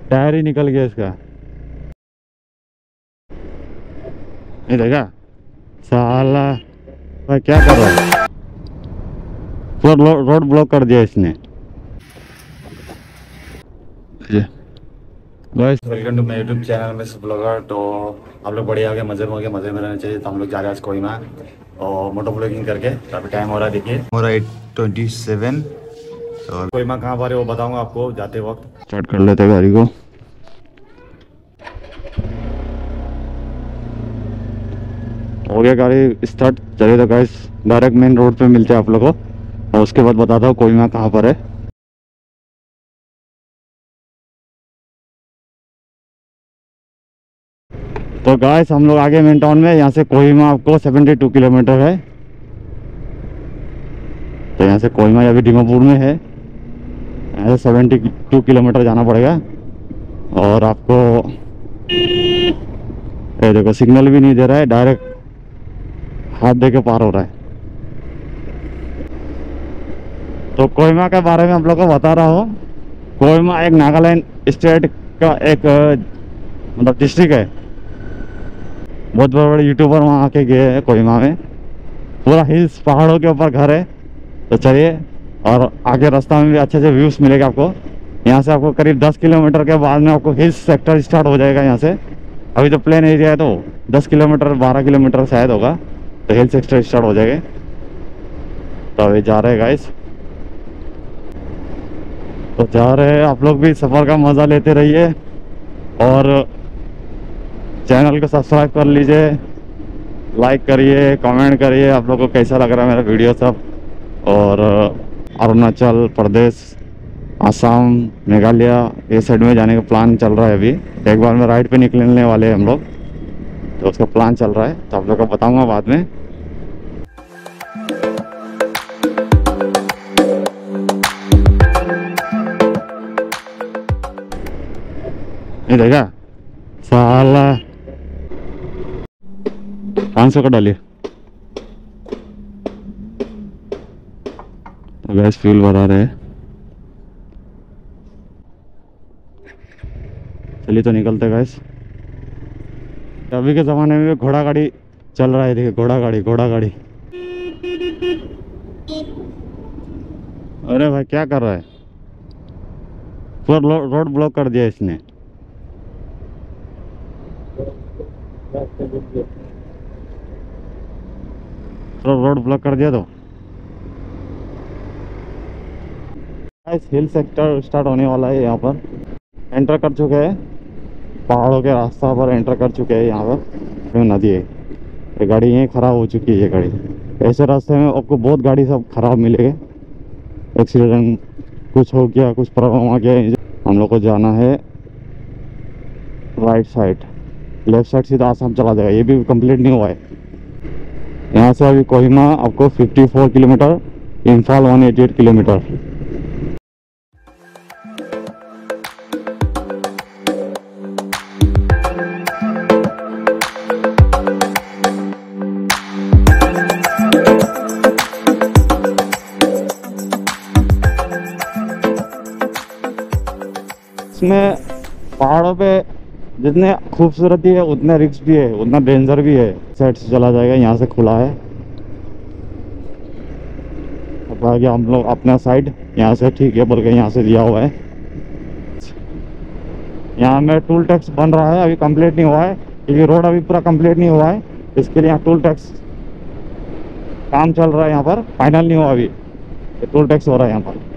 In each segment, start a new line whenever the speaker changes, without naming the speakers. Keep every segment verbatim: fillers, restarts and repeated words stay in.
Tyre ही निकल गया इसका। ये देखा साला, भाई क्या कर रहा है, पूरा रोड ब्लॉक कर दिया इसने। Guys welcome to my YouTube channel miss blogger. तो हम लोग बढ़िया हो गए, मज़े में हो गए, मज़े में रहना चाहिए। तो हम लोग जा रहे हैं आज कोहिमा और मोटो ब्लॉगिंग करके। तो अभी टाइम हो रहा है, देखिए हो रहा है एट ट्वेंटी सेवन। तो कोहिमा कहाँ पर है वो बताऊंगा आपको जाते वक्त। स्टार्ट कर लेते हैं गाड़ी को। हो गया गाड़ी स्टार्ट, चलिए। तो गाइस डायरेक्ट मेन रोड पे मिलते हैं आप लोगों को, और उसके बाद बताता हूँ कोहिमा कहाँ पर है। तो गाइस हम लोग आगे मेन टाउन में, यहाँ से कोहिमा आपको बहत्तर किलोमीटर है। तो यहाँ से कोहिमा अभी दीमापुर में है, यहाँ से बहत्तर किलोमीटर जाना पड़ेगा। और आपको ये देखो सिग्नल भी नहीं दे रहा है, डायरेक्ट हाथ दे के पार हो रहा है। तो कोहिमा के बारे में आप लोग को बता रहा हूँ। कोहिमा एक नागालैंड स्टेट का एक मतलब डिस्ट्रिक्ट है। बहुत बड़े बड़े यूट्यूबर वहाँ आके गए हैं कोहिमा में। पूरा हिल्स, पहाड़ों के ऊपर घर है। तो चलिए, और आगे रास्ता में भी अच्छे अच्छे व्यूज़ मिलेगा आपको। यहाँ से आपको करीब दस किलोमीटर के बाद में आपको हिल्स सेक्टर स्टार्ट हो जाएगा। यहाँ से अभी तो प्लेन एरिया है, तो दस किलोमीटर बारह किलोमीटर शायद होगा, तो हिल सेक्टर स्टार्ट हो जाएगा। तो अभी जा रहे हैं गाइस, तो जा रहे हैं। आप लोग भी सफ़र का मज़ा लेते रहिए और चैनल को सब्सक्राइब कर लीजिए, लाइक करिए, कमेंट करिए आप लोग को कैसा लग रहा है मेरा वीडियो सब। और अरुणाचल प्रदेश, आसाम, मेघालय ये साइड में जाने का प्लान चल रहा है। अभी एक बार में राइड पे निकलने वाले हैं हम लोग, तो उसका प्लान चल रहा है। तो आप लोग को बताऊंगा बाद में। ये देखा साला, पाँच सौ का डालिए। तो गैस फ्यूल भरा रहे हैं। चलिए तो निकलते गैस। अभी के ज़माने में घोड़ा गाड़ी चल रहा है, देखिए घोड़ा गाड़ी, घोड़ा गाड़ी। अरे भाई क्या कर रहा है, पूरा रोड ब्लॉक कर दिया इसने। पूरा रोड ब्लॉक कर दिया। तो हिल सेक्टर स्टार्ट होने वाला है। यहाँ पर एंटर कर चुके हैं, पहाड़ों के रास्ता पर एंटर कर चुके हैं। यहाँ पर नदी है, ये गाड़ी यहीं ख़राब हो चुकी है। ये गाड़ी ऐसे रास्ते में आपको बहुत गाड़ी सब ख़राब मिलेगा। एक्सीडेंट कुछ हो गया, कुछ प्रॉब्लम आ गया। हम लोग को जाना है राइट साइड, लेफ्ट साइड सीधा आसाम चला जाएगा। ये भी कंप्लीट नहीं हुआ है। यहाँ से अभी कोहिमा आपको चौवन किलोमीटर, इम्फाल एक सौ अट्ठासी किलोमीटर। इसमें पहाड़ों पे जितने खूबसूरती है उतने रिस्क भी है, उतना डेंजर भी है। साइड से चला जाएगा, यहाँ से खुला है। अब आगे हम लोग अपना साइड यहाँ से ठीक है बोल के यहाँ से दिया हुआ है। यहाँ में टूल टैक्स बन रहा है, अभी कंप्लीट नहीं हुआ है क्योंकि रोड अभी पूरा कंप्लीट नहीं हुआ है। इसके लिए यहाँ टूल टैक्स काम चल रहा है। यहाँ पर फाइनल नहीं हुआ, अभी टूल टैक्स हो रहा है यहाँ पर।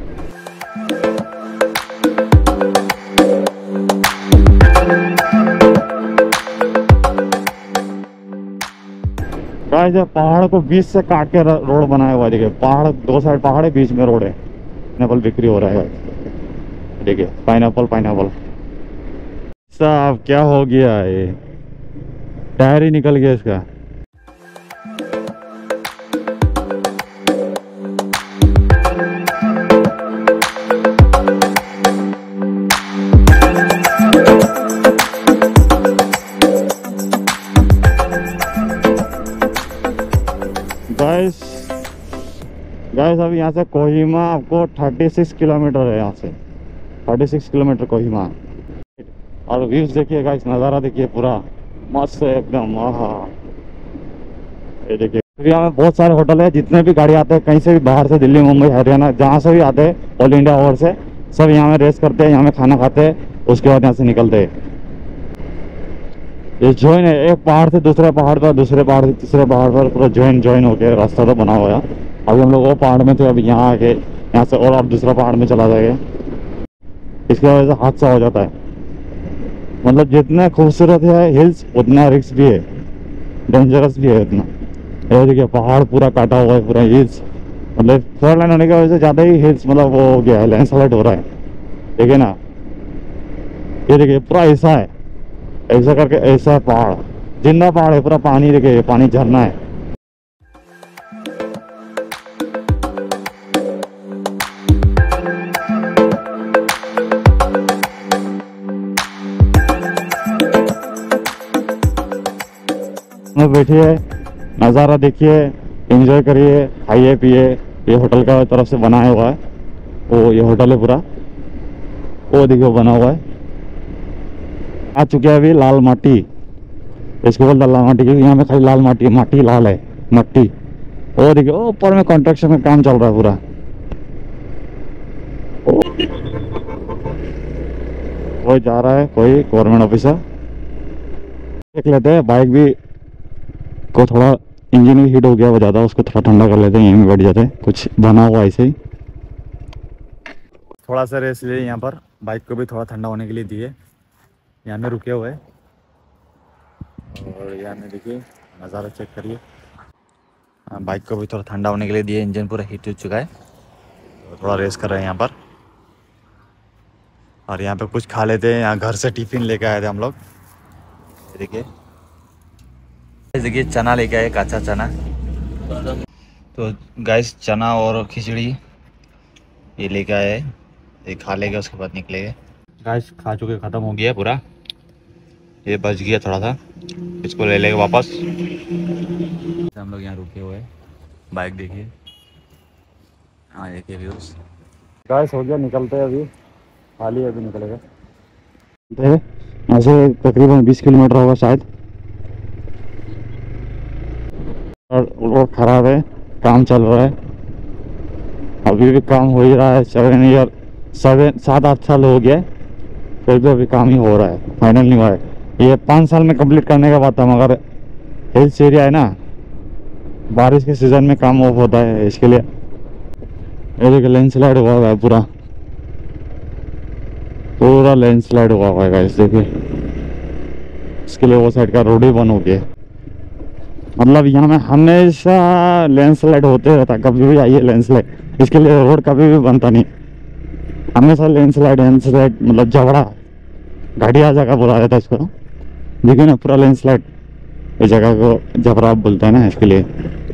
गाइस पहाड़ को बीच से काट के रोड बनाया हुआ है। देखिए पहाड़, दो साइड पहाड़ है, बीच में रोड है। पाइनएप्पल बिक्री हो रहा है, देखिए पाइनएप्पल पाइनएप्पल। साहब क्या हो गया है, टायर ही निकल गया इसका। गाइस गाइस अभी यहाँ से कोहिमा आपको छत्तीस किलोमीटर है। यहाँ से छत्तीस किलोमीटर कोहिमा। और व्यूज देखिए गाइस, नज़ारा देखिए पूरा मस्त है एकदम। आहा, ये देखिए यहाँ में बहुत सारे होटल है। जितने भी गाड़ी आते हैं कहीं से भी बाहर से, दिल्ली मुंबई हरियाणा जहाँ से भी आते हैं ऑल इंडिया ओवर से, सब यहाँ में रेस्ट करते हैं, यहाँ में खाना खाते हैं, उसके बाद यहाँ से निकलते हैं। ये जॉइन है, एक पहाड़ से दूसरे पहाड़ पर, दूसरे पहाड़ से तीसरे पहाड़ पर, पूरा जॉइन जॉइन होके रास्ता तो बना हुआ है। अभी हम लोग वो पहाड़ में थे, अभी यहाँ आके यहाँ से और आप दूसरा पहाड़ में चला जाएगा। इसकी वजह से हादसा हो जाता है। मतलब जितना खूबसूरत है हिल्स उतना रिस्क भी है, डेंजरस भी है उतना। ये देखिए पहाड़ पूरा काटा हुआ है, पूरा हिल्स, मतलब फोर लाइन होने की वजह से ज़्यादा ही हिल्स मतलब वो हो गया है, लैंडस्लाइड हो रहा है। देखिए ना, ये देखिए पूरा ऐसा है, ऐसा करके ऐसा है पहाड़, जिंदा पहाड़ है पूरा। पानी देखिए, पानी झरना है। बैठिए, नज़ारा देखिए, एंजॉय करिए, खाइए पिए। ये होटल का तरफ से बनाया हुआ है, वो ये होटल है पूरा, वो देखिए बना हुआ है। आ चुके हैं अभी लाल माटी, इसको बोलते लाल माटी क्योंकि यहाँ पे खाली लाल माटी, माटी लाल है मट्टी। वो देखिए ऊपर में कंस्ट्रक्शन का काम चल रहा है पूरा। वो जा रहा है कोई गवर्नमेंट ऑफिसर। देख लेते हैं, बाइक भी को थोड़ा इंजन भी हीट हो गया वो ज़्यादा, उसको थोड़ा ठंडा कर लेते हैं, यहीं में बैठ जाते हैं। कुछ बना हुआ ऐसे ही, थोड़ा सा रेस्ट लिए यहाँ पर। बाइक को भी थोड़ा ठंडा होने के लिए दिए, यहाँ में रुके हुए। और यहाँ में देखिए नज़ारा चेक करिए। बाइक को भी थोड़ा ठंडा होने के लिए दिए, इंजन पूरा हीट हो चुका है, तो थोड़ा रेस्ट कर रहे हैं यहाँ पर। और यहाँ पे कुछ खा लेते हैं, यहाँ घर से टिफ़िन लेके आए थे हम लोग। देखिए देखिए चना लेके आए, कच्चा चना। तो गाइस चना और खिचड़ी ये लेके आए, ये खा लेंगे, उसके बाद निकलेंगे। गाइस खा चुके, ख़त्म हो गया पूरा, ये बच गया थोड़ा सा, इसको ले लेंगे वापस। हम लोग यहाँ रुके हुए हैं, बाइक देखिए, हाँ देखिए व्यूज। गाइस हो गया, निकलते हैं अभी, खाली अभी निकलेगा। ऐसे तकरीबन बीस किलोमीटर होगा शायद। और रोड खराब है, काम चल रहा है, अभी भी काम हो ही रहा है। सेवन ईयर सेवन सात आठ साल हो गया, फिर भी अभी काम ही हो रहा है, फाइनल नहीं हुआ है। ये पाँच साल में कंप्लीट करने का बात था, मगर हिल्स एरिया है ना, बारिश के सीज़न में काम ऑफ होता है, इसके लिए। ये देखिए लैंडस्लाइड हुआ हुआ है पूरा, पूरा लैंडस्लाइड हुआ हुआ है इस देखिए। इसके लिए वो साइड का रोड ही बंद हो गया। मतलब यहाँ में हमेशा लैंडस्लाइड होते रहता, कभी भी आइए लैंडस्लाइड, इसके लिए रोड कभी भी बनता नहीं, हमेशा लैंडस्लाइड लैंडस्लाइड मतलब जबड़ा, गाड़ी आ जाएगा बोला जाता है इसको। देखिए ना पूरा लैंडस्लाइड, इस जगह को जबरा बोलते हैं ना, इसके लिए।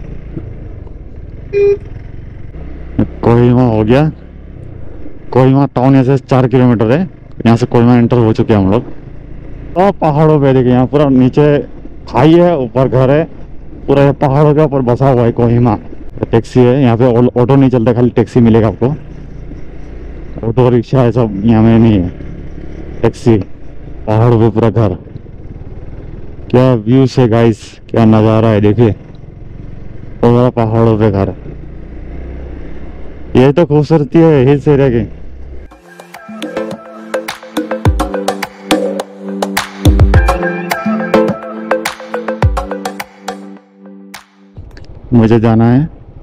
कोहिमा हो गया, कोहिमा टाउन ऐसे चार किलोमीटर है यहाँ से, कोहिमा एंटर हो चुके हैं हम लोग। तो पहाड़ों पे देखिए, यहाँ पूरा नीचे खाई है, ऊपर घर है, पूरा पहाड़ों के ऊपर बसा हुआ है कोहिमा। टैक्सी है यहाँ पे, ऑटो नहीं चलता, खाली टैक्सी मिलेगा आपको। ऑटो रिक्शा है सब यहाँ में नहीं है, टैक्सी। पहाड़ों पे पूरा घर, क्या व्यूज है गाइस, क्या नज़ारा है देखिए, पूरा पहाड़ों पे घर। ये तो खूबसूरती है हिल्स एरिया की। मुझे जाना है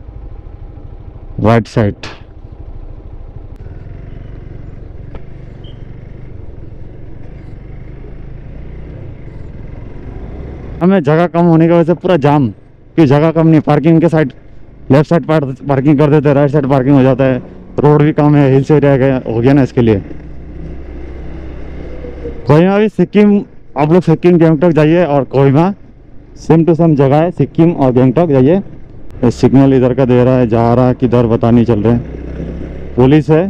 राइट साइड। हमें जगह कम होने की वजह से पूरा जाम, कि जगह कम नहीं, पार्किंग के साइड लेफ्ट साइड पार्किंग कर देते हैं, राइट साइड पार्किंग हो जाता है। रोड भी कम है, हिल्स एरिया हो गया ना, इसके लिए। कोहिमा भी सिक्किम, आप लोग सिक्किम गैंगटॉक जाइए, और कोहिमा सेम टू सेम जगह है, सिक्किम और गैंगटॉक जाइए। सिग्नल इधर का दे रहा है, जा रहा है किधर पता नहीं चल रहा है, पुलिस है।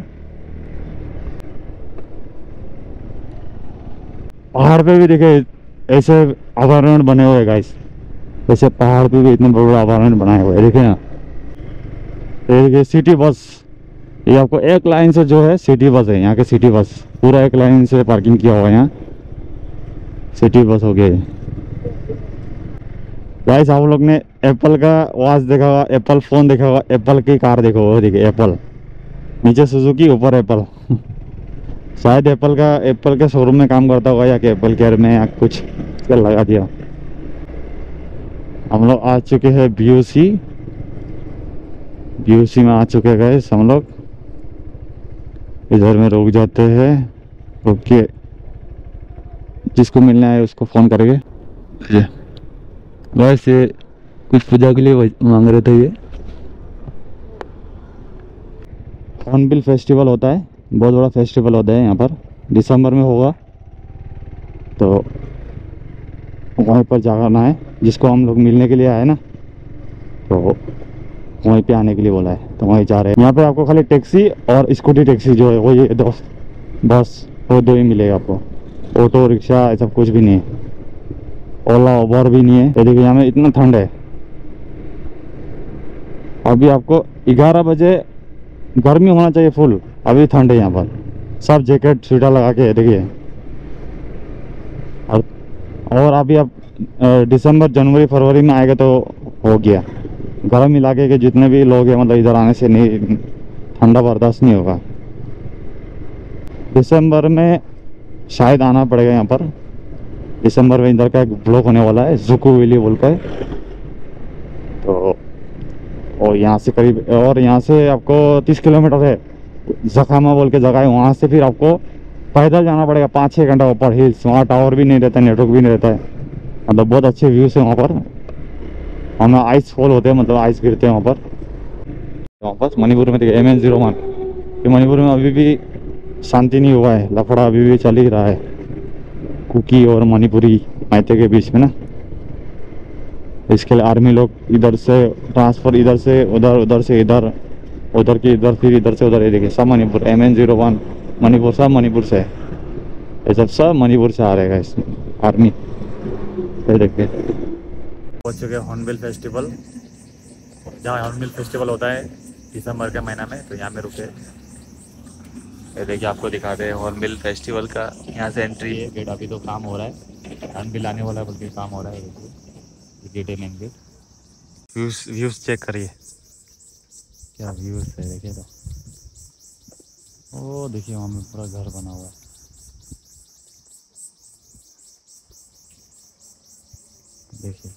पहाड़ पे भी देखे ऐसे अभयारण्य बने हुए हैं गाइस, ऐसे पहाड़ पे भी इतने बड़े बड़े अभयारण्य बनाए हुए हैं, देखे ना। देखिए सिटी बस, ये आपको एक लाइन से जो है सिटी बस है, यहाँ के सिटी बस पूरा एक लाइन से पार्किंग किया हुआ है यहाँ। सिटी बस हो गया। गाइस आप लोग ने एप्पल का वॉच देखा होगा, एप्पल फ़ोन देखा होगा, एप्पल की कार देखो, वो देखिए एप्पल, नीचे सुजुकी ऊपर एप्पल। शायद एप्पल का एप्पल के शोरूम में काम करता होगा या कि एप्पल केयर में या कुछ इसका लगा दिया। हम लोग आ चुके हैं बी ओ सी, बी ओ सी में आ चुके हैं गाइस हम लोग। इधर में रुक जाते हैं, रुक के जिसको मिलना है उसको फ़ोन करेंगे। गाइस ये कुछ पूजा के लिए मांग रहे थे। ये हॉर्नबिल फेस्टिवल होता है, बहुत बड़ा फेस्टिवल होता है यहाँ पर, दिसंबर में होगा। तो वहीं पर जाना है, जिसको हम लोग मिलने के लिए आए ना, तो वहीं पे आने के लिए बोला है, तो वहीं जा रहे हैं। यहाँ पे आपको खाली टैक्सी और स्कूटी टैक्सी जो है वो ये दो, बस वो दो ही मिलेगा आपको। ऑटो रिक्शा ये सब कुछ भी नहीं है, ओला उबर भी नहीं है। ये देखिए यहाँ में इतना ठंड है, अभी आपको ग्यारह बजे गर्मी होना चाहिए फुल, अभी ठंड है यहाँ पर। सब जैकेट स्वेटर लगा के देखिए। और और अभी आप दिसंबर जनवरी फरवरी में आएगा तो हो गया, गर्म इलाके के जितने भी लोग हैं मतलब इधर आने से नहीं, ठंडा बर्दाश्त नहीं होगा। दिसंबर में शायद आना पड़ेगा यहाँ पर। दिसंबर में इधर का एक ब्लॉक होने वाला है, जुकू वैली बोल का है। तो और यहाँ से करीब, और यहाँ से आपको तीस किलोमीटर है, जखामा बोल के जगह है, वहाँ से फिर आपको पैदल जाना पड़ेगा पाँच छः घंटा ऊपर हिल्स। वहाँ टावर भी नहीं रहता, नेटवर्क भी नहीं रहता है, मतलब बहुत अच्छे व्यूज़ है वहाँ पर। हमें आइस फॉल होते हैं, मतलब आइस गिरते हैं वहाँ पर। वहाँ पर मणिपुर में देखिए एम एन जीरो वन, ये मणिपुर में अभी भी शांति नहीं हुआ है, लफड़ा अभी भी चल ही रहा है कुकी और मणिपुरी मायते के बीच में ना। इसके लिए आर्मी लोग इधर से ट्रांसफ़र, इधर से उधर, उधर से इधर, उधर की इधर, फिर इधर से उधर। ये देखिए सब Manipur, M N zero one Manipur, सब मणिपुर से है, ये सब सब मणिपुर से आ रहेगा इसमें आर्मी। ये देखिए पहुँच चुके हॉर्नबिल फेस्टिवल, जहाँ हॉर्नबिल फेस्टिवल होता है दिसंबर के महीना में, तो यहाँ में रुके। ये देखिए आपको दिखा दे हॉर्नबिल फेस्टिवल का, यहाँ से एंट्री है। गेट अभी तो काम हो रहा है, हॉर्नबिल आने वाला है बल्कि काम हो रहा है। देखिए गेट है, main gate. Views views check करिए, क्या व्यूज है देखिए। तो ओ देखिए वहाँ में पूरा घर बना हुआ है, देखिए